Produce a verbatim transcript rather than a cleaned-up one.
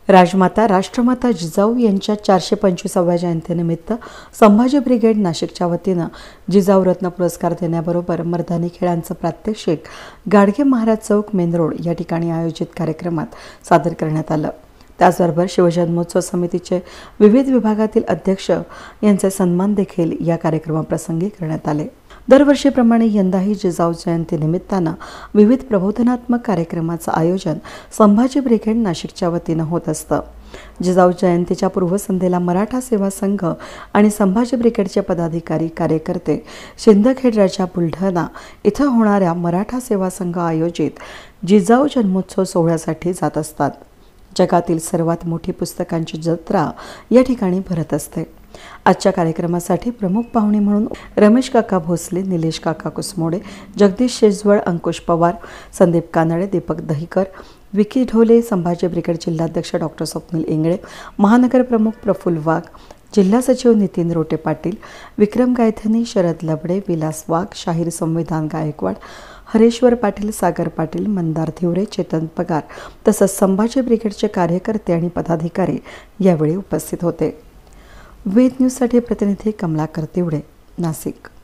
राजमाता राष्ट्रमाता जिजाऊ यांच्या चारशे पंचवीसाव्या जयंतीनिमित्त संभाजी ब्रिगेड नाशिकच्या वतीनं जिजाऊ रत्न पुरस्कार देण्याबरोबर मर्दानी खेळांचं प्रात्यक्षिक गाडगे महाराज चौक मेन रोड या ठिकाणी आयोजित कार्यक्रमात सादर करण्यात आलं। त्याचबरोबर शिवजन्मोत्सव समितीचे विविध विभागातील अध्यक्ष यांचे सन्मान देखील या कार्यक्रमाप्रसंगी करण्यात आले। दरवर्षीप्रमाणे यंदाही जिजाऊ जयंती निमित्तानं विविध प्रबोधनात्मक कार्यक्रमाचं आयोजन संभाजी ब्रिगेड नाशिकच्या वतीनं होत असतं। जिजाऊ जयंतीच्या पूर्वसंध्येला मराठा सेवा संघ आणि संभाजी ब्रिगेडचे पदाधिकारी कार्यकर्ते सिंदखेड राजा बुलढाणा इथं होणाऱ्या मराठा सेवा संघ आयोजित जिजाऊ जन्मोत्सव सोहळ्यासाठी जात असतात। जगातील सर्वात मोठी पुस्तकांची जत्रा या ठिकाणी भरत असते। आजच्या कार्यक्रमासाठी प्रमुख पाहुणे म्हणून रमेश काका भोसले, निलेश काका कुसमोडे, जगदीश शेजवळ, अंकुश पवार, संदीप कानडे, दीपक दहिकर, विकी ढोले, संभाजी ब्रिगेड जिल्हाध्यक्ष डॉक्टर स्वप्नील इंगळे, महानगर प्रमुख प्रफुल्ल वाघ, जिल्हा सचिव नितीन रोटे पाटील, विक्रम गायधनी, शरद लबडे, विलास वाघ, शाहीर संविधान गायकवाड, हरेश्वर पाटील, सागर पाटील, मंदार धिवरे, चेतन पगार तसंच संभाजी ब्रिगेडचे कार्यकर्ते आणि पदाधिकारी यावेळी उपस्थित होते। वेद न्यूजसाठी प्रतिनिधी कमलाकर तिवडे, नाशिक।